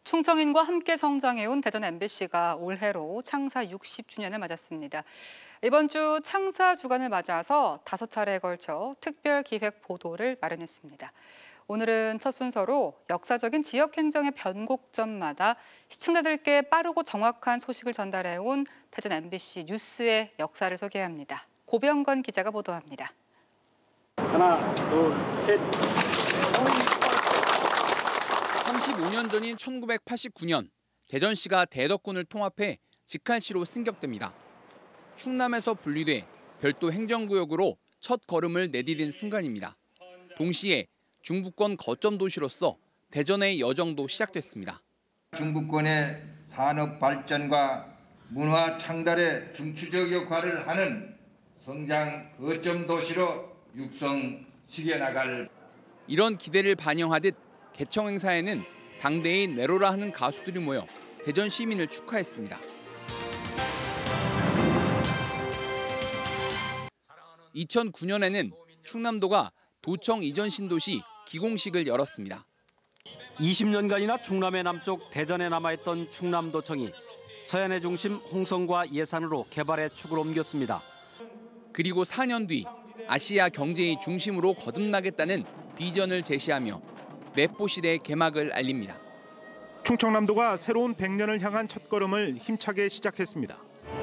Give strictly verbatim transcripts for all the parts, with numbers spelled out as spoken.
충청인과 함께 성장해온 대전 엠비씨가 올해로 창사 육십 주년을 맞았습니다. 이번 주 창사 주간을 맞아서 다섯 차례에 걸쳐 특별 기획 보도를 마련했습니다. 오늘은 첫 순서로 역사적인 지역 행정의 변곡점마다 시청자들께 빠르고 정확한 소식을 전달해온 대전 엠비씨 뉴스의 역사를 소개합니다. 고병건 기자가 보도합니다. 하나, 둘, 셋. 삼십오 년 전인 천구백팔십구 년 대전시가 대덕군을 통합해 직할시로 승격됩니다. 충남에서 분리돼 별도 행정구역으로 첫 걸음을 내디딘 순간입니다. 동시에 중부권 거점 도시로서 대전의 여정도 시작됐습니다. 중부권의 산업 발전과 문화 창달에 중추적 역할을 하는 성장 거점 도시로 육성시켜 나갈. 이런 기대를 반영하듯 개청 행사에는 당대의 네로라 하는 가수들이 모여 대전 시민을 축하했습니다. 이천구 년에는 충남도가 도청 이전 신도시 기공식을 열었습니다. 이십 년간이나 충남의 남쪽 대전에 남아있던 충남도청이 서해안의 중심 홍성과 예산으로 개발의 축을 옮겼습니다. 그리고 사 년 뒤 아시아 경제의 중심으로 거듭나겠다는 비전을 제시하며 내포 시대의 개막을 알립니다. 충청남도가 새로운 백 년을 향한 첫걸음을 힘차게 시작했습니다.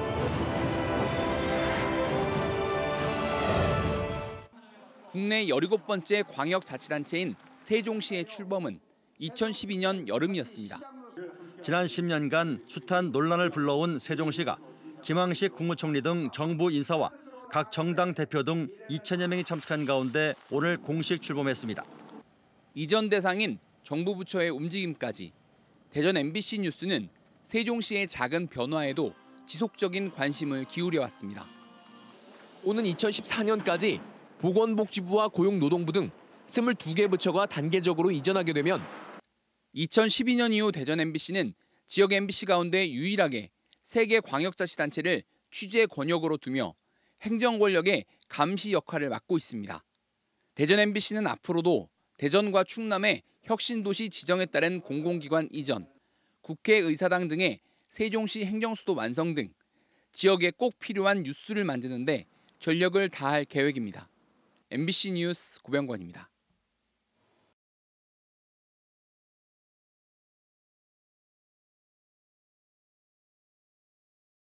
국내 열일곱 번째 광역자치단체인 세종시의 출범은 이천십이 년 여름이었습니다. 지난 십 년간 숱한 논란을 불러온 세종시가 김황식 국무총리 등 정부 인사와 각 정당 대표 등 이천여 명이 참석한 가운데 오늘 공식 출범했습니다. 이전 대상인 정부 부처의 움직임까지 대전 엠비씨 뉴스는 세종시의 작은 변화에도 지속적인 관심을 기울여왔습니다. 오는 이천십사 년까지 보건복지부와 고용노동부 등 스물두 개 부처가 단계적으로 이전하게 되면 이천십이 년 이후 대전 엠비씨는 지역 엠비씨 가운데 유일하게 세 개 광역자치단체를 취재 권역으로 두며 행정 권력의 감시 역할을 맡고 있습니다. 대전 엠비씨는 앞으로도 대전과 충남의 혁신도시 지정에 따른 공공기관 이전, 국회의사당 등의 세종시 행정수도 완성 등 지역에 꼭 필요한 뉴스를 만드는 데 전력을 다할 계획입니다. 엠비씨 뉴스 고병건입니다.